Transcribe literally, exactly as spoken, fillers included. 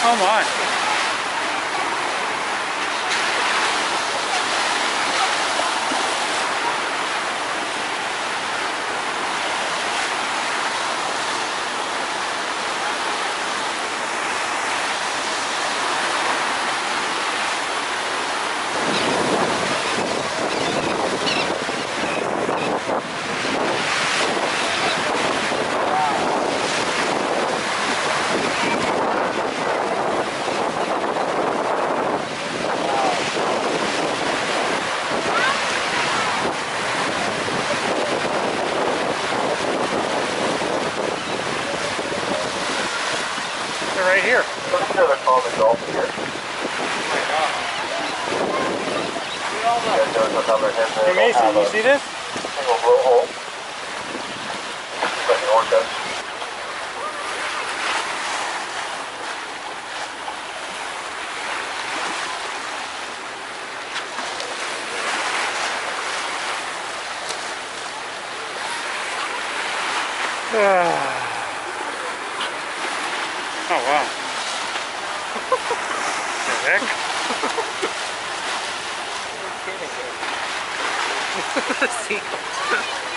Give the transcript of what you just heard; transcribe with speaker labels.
Speaker 1: Oh my. They're right here.
Speaker 2: Look at the common dolphin here.
Speaker 1: Oh my god.
Speaker 2: You guys notice another him there?
Speaker 1: Hey Mason, you see this?
Speaker 2: Single blowhole. It's like an orca.
Speaker 1: Oh wow. The heck?
Speaker 3: Seagulls.